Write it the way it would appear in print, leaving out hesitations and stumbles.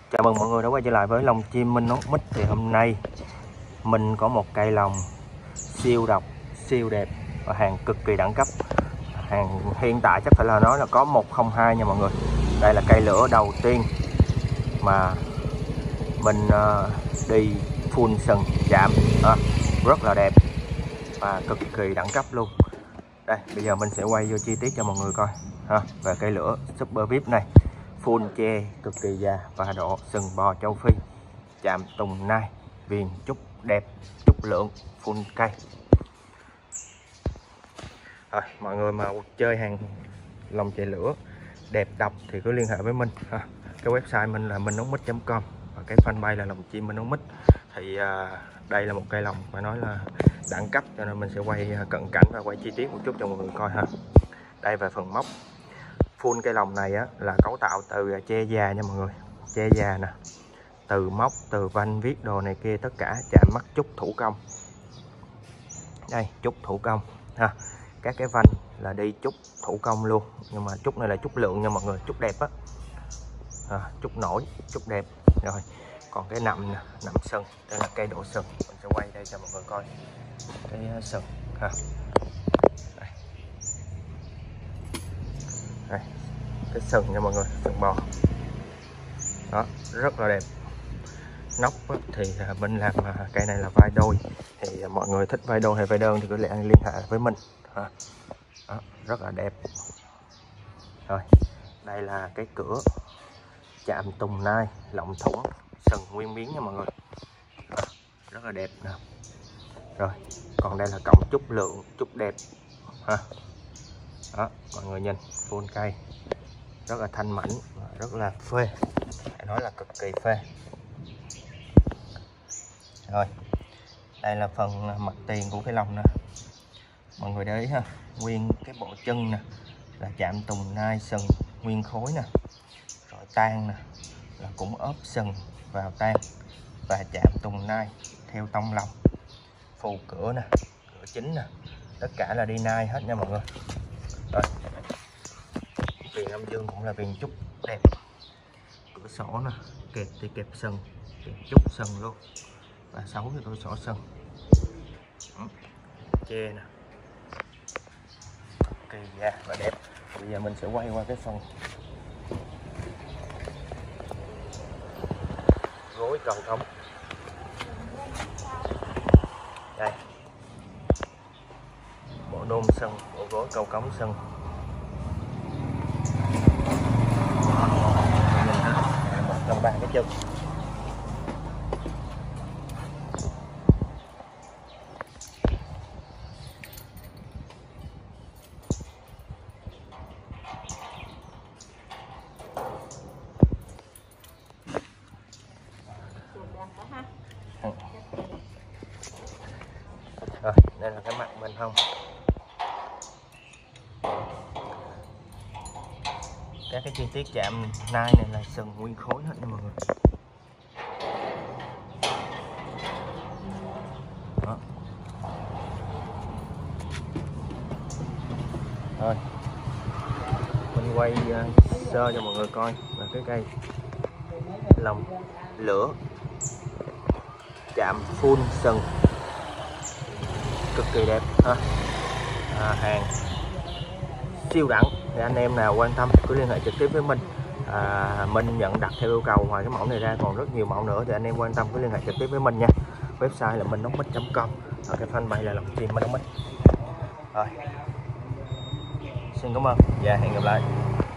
Chào mừng mọi người đã quay trở lại với lồng chim Minh Ốc Mít. Thì hôm nay mình có một cây lồng siêu độc, siêu đẹp và hàng cực kỳ đẳng cấp. Hàng hiện tại chắc phải là nói là có 102 nha mọi người. Đây là cây lửa đầu tiên mà mình đi full sừng chạm, rất là đẹp và cực kỳ đẳng cấp luôn. Đây bây giờ mình sẽ quay vô chi tiết cho mọi người coi về cây lửa Super VIP này. Full che cực kỳ già và độ sừng bò châu Phi, chạm tùng nai, viền trúc đẹp, trúc lượng, full cây. Mọi người mà chơi hàng lồng chạy lửa đẹp độc thì cứ liên hệ với mình. Cái website mình là minokmit.com và cái fanpage là lồng chim Minh Ốc Mít. Thì đây là một cây lồng phải nói là đẳng cấp, cho nên mình sẽ quay cận cảnh và quay chi tiết một chút cho mọi người coi ha. Đây về phần móc, full cây lồng này là cấu tạo từ tre già nha mọi người, tre già nè, từ móc, từ vanh viết đồ này kia tất cả chạm mắt trúc thủ công. Đây trúc thủ công ha, các cái vanh là đi trúc thủ công luôn, nhưng mà trúc này là trúc lượng nha mọi người, trúc đẹp trúc nổi, trúc đẹp. Rồi còn cái nằm nè, nằm sừng, đây là cây đổ sừng, mình sẽ quay đây cho mọi người coi cái sừng ha. Đây, cái sừng nha mọi người, sừng bò đó, rất là đẹp. Nóc thì mình làm cây này là vai đôi, thì mọi người thích vai đôi hay vai đơn thì cứ liên hệ với mình đó, rất là đẹp. Rồi đây là cái cửa chạm tùng nai, lọng thủng, sừng nguyên miếng nha mọi người, rất là đẹp nè. Rồi còn đây là cổng trúc lượng, trúc đẹp đó, mọi người nhìn full cây, rất là thanh mảnh, rất là phê, phải nói là cực kỳ phê. Rồi đây là phần mặt tiền của cái lồng nè, mọi người để ý ha, nguyên cái bộ chân nè là chạm tùng nai sừng nguyên khối nè, rồi tan nè là cũng ốp sừng vào tan và chạm tùng nai theo tông lồng. Phù cửa nè, cửa chính nè, tất cả là đi nai hết nha mọi người. Rồi viền âm dương cũng là viền trúc đẹp, cửa sổ nè, kẹp thì kẹp sừng, kẹp trúc sừng luôn, và 6 cái cửa sổ sừng, che nè, kỳ da và đẹp. Bây giờ mình sẽ quay qua cái phần gối cầu cống. Đây bộ đôn sân, bộ gối cầu cống sân, một trong ba cái chân. Rồi đây là cái mặt bên hông, các cái chi tiết chạm nai này là sừng nguyên khối hết nha mọi người. Đó. Rồi mình quay sơ cho mọi người coi là cái cây lồng lửa chạm full sừng cực kỳ đẹp hàng siêu đẳng. Thì anh em nào quan tâm cứ liên hệ trực tiếp với mình. Mình nhận đặt theo yêu cầu. Ngoài cái mẫu này ra còn rất nhiều mẫu nữa, thì anh em quan tâm cứ liên hệ trực tiếp với mình nha. Website là minokmit.com và cái fanpage là lồng chim Minh Ốc Mít. Rồi xin cảm ơn và hẹn gặp lại.